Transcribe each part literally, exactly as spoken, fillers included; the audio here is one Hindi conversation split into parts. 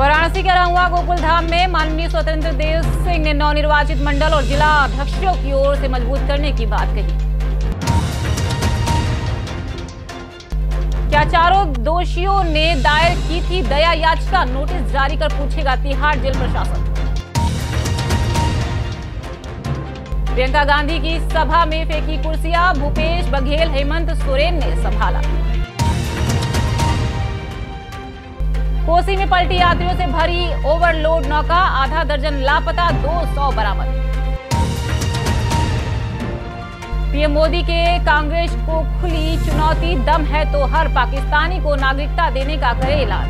वाराणसी के रहुआ गोकुल धाम में माननीय स्वतंत्र देव सिंह ने नवनिर्वाचित मंडल और जिला अध्यक्षों की ओर से मजबूत करने की बात कही। क्या चारों दोषियों ने दायर की थी दया याचिका, नोटिस जारी कर पूछेगा तिहाड़ जेल प्रशासन। प्रियंका गांधी की सभा में फेंकी कुर्सियां, भूपेश बघेल हेमंत सोरेन ने संभाला। कोसी में पलटी यात्रियों से भरी ओवरलोड नौका, आधा दर्जन लापता, दो सौ बरामद। पीएम मोदी के कांग्रेस को खुली चुनौती, दम है तो हर पाकिस्तानी को नागरिकता देने का करे ऐलान।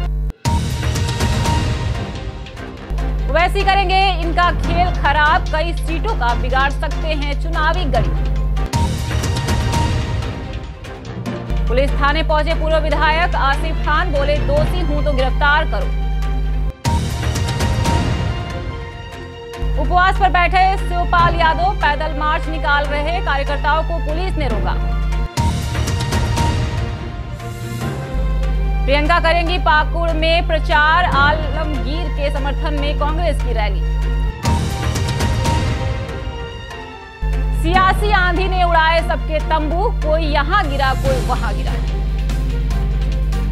वैसी करेंगे इनका खेल खराब, कई सीटों का बिगाड़ सकते हैं चुनावी गणित। पुलिस थाने पहुंचे पूर्व विधायक आसिफ खान, बोले दोषी हूं तो गिरफ्तार करो। उपवास पर बैठे शिवपाल यादव पैदल मार्च निकाल रहे कार्यकर्ताओं को पुलिस ने रोका। प्रियंका करेंगी पाकुड़ में प्रचार, आलमगीर के समर्थन में कांग्रेस की रैली। सियासी आंधी ने उड़ाए सबके तंबू, कोई यहां गिरा कोई वहां गिरा।